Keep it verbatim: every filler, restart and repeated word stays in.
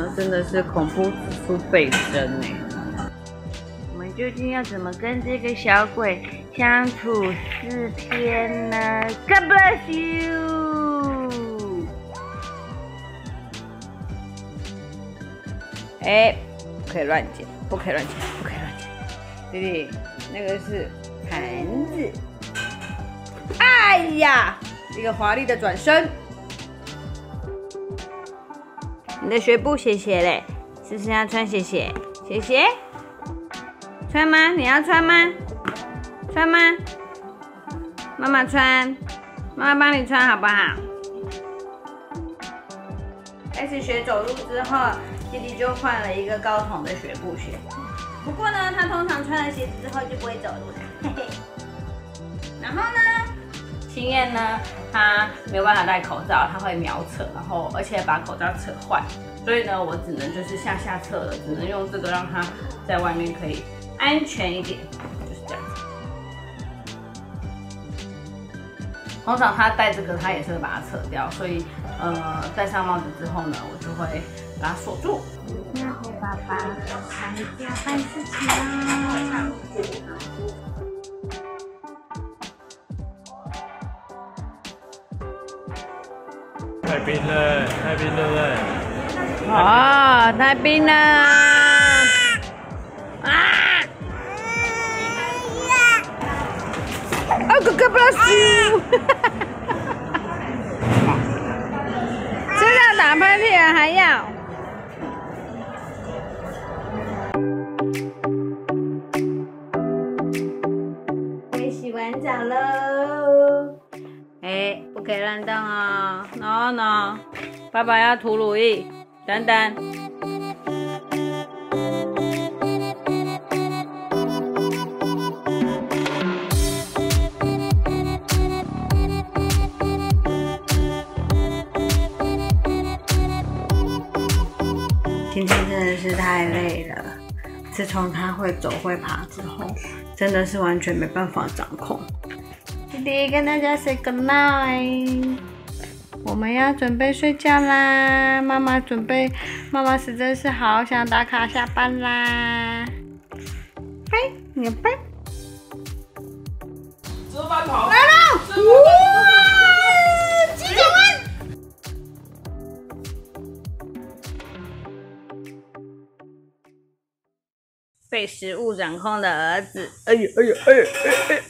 呢，真的是恐怖指数倍增哎。我们究竟要怎么跟这个小鬼相处四天呢 ？God bless you。哎，不可以乱捡，不可以乱捡，不可以乱捡。弟弟，那个是盘子。哎呀，一个华丽的转身。你的学步鞋鞋嘞，是不是要穿鞋鞋？鞋鞋，穿吗？你要穿吗？穿吗？妈妈穿，妈妈帮你穿好不好？开始学走路之后，弟弟就换了一个高筒的学步鞋。不过呢，他通常穿了鞋子之后就不会走路了，嘿嘿。然后呢，青燕呢，她没有办法戴口罩，她会秒扯，然后而且把口罩扯坏，所以呢，我只能就是下下策了，只能用这个让她在外面可以安全一点，就是这样子。通常她戴这个，她也是会把它扯掉，所以呃，戴上帽子之后呢，我就会把它锁住。那给爸爸开家办事情啦。 太冰了，太冰了嘞！ 哦，太冰了！啊！哦，哥哥不要输！知道打喷嚏了还要？可以洗完澡喽。哎，不可以乱动哦 ！No No， 爸爸要涂乳液，等等。今天真的是太累了，自从他会走会爬之后，真的是完全没办法掌控。弟弟跟大家 say good night， 我们要准备睡觉啦。妈妈准备，妈妈实在是好想打卡下班啦。拜，你拜。 吃饭跑来了！哇，几点完？被食物掌控的儿子，哎呦哎呦哎呦哎呦！